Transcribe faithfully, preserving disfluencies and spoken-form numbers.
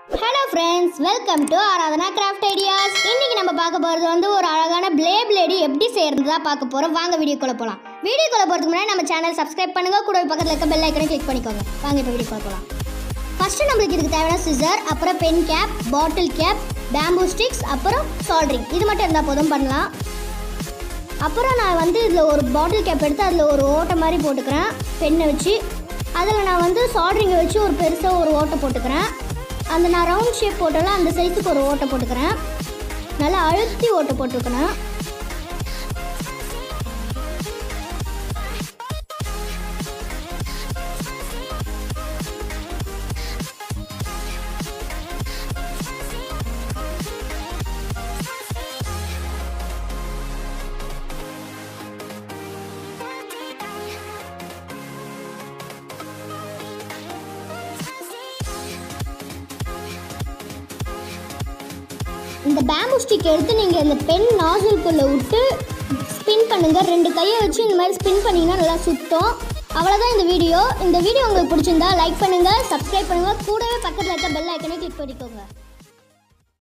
Hello friends, welcome to Aradhana Craft Ideas. இன்னைக்கு நம்ம பார்க்க போறது வந்து ஒரு அழகான ப்ளே பிளேடி எப்படி செய்யறதுதா பார்க்க போறோம். வாங்க வீடியோக்குள்ள போலாம். வீடியோக்குள்ள போறதுக்கு முன்னாடி நம்ம சேனல் சப்ஸ்கிரைப் பண்ணுங்க, கூட பக்கத்துல இருக்க பெல் ஐகானை கிளிக் பண்ணிக்கோங்க. வாங்க இப்போ வீடியோக்குள்ள போலாம். ஃபர்ஸ்ட் நமக்கு இதுக்கு தேவையான சிசர், அப்புறம் pen cap, bottle cap, bamboo sticks, அப்புறம் சால்டரிங். இது மட்டும் இருந்தா போதும் பண்ணலாம். அப்புறம் நான் வந்து இதில் ஒரு பாட்டில் கேப் எடுத்து அதில் ஒரு ஓட்டை மாதிரி போட்டுக்கிறேன் பெண்ணை வச்சு. அதில் நான் வந்து சால்டரிங்கை வச்சு ஒரு பெருசாக ஒரு ஓட்டை போட்டுக்கிறேன். அந்த நான் ரவுண்ட் ஷேப் போட்டாலும் அந்த சைஸுக்கு ஒரு ஓட்டை போட்டுக்கிறேன். நல்லா அழுத்தி ஓட்டை போட்டுக்கிறேன். இந்த பேம்பூ ஸ்டிக் எடுத்து நீங்கள் இந்த பென் நாசில்குள்ளே விட்டு ஸ்பின் பண்ணுங்கள். ரெண்டு கையை வச்சு இந்த மாதிரி ஸ்பின் பண்ணிங்கன்னா நல்லா சுத்தம். அவ்வளோதான் இந்த வீடியோ. இந்த வீடியோ உங்களுக்கு பிடிச்சிருந்தா லைக் பண்ணுங்கள், சப்ஸ்கிரைப் பண்ணுங்கள், கூடவே பக்கத்தில் இருக்க பெல் ஐக்கனை கிளிக் பண்ணிக்கோங்க.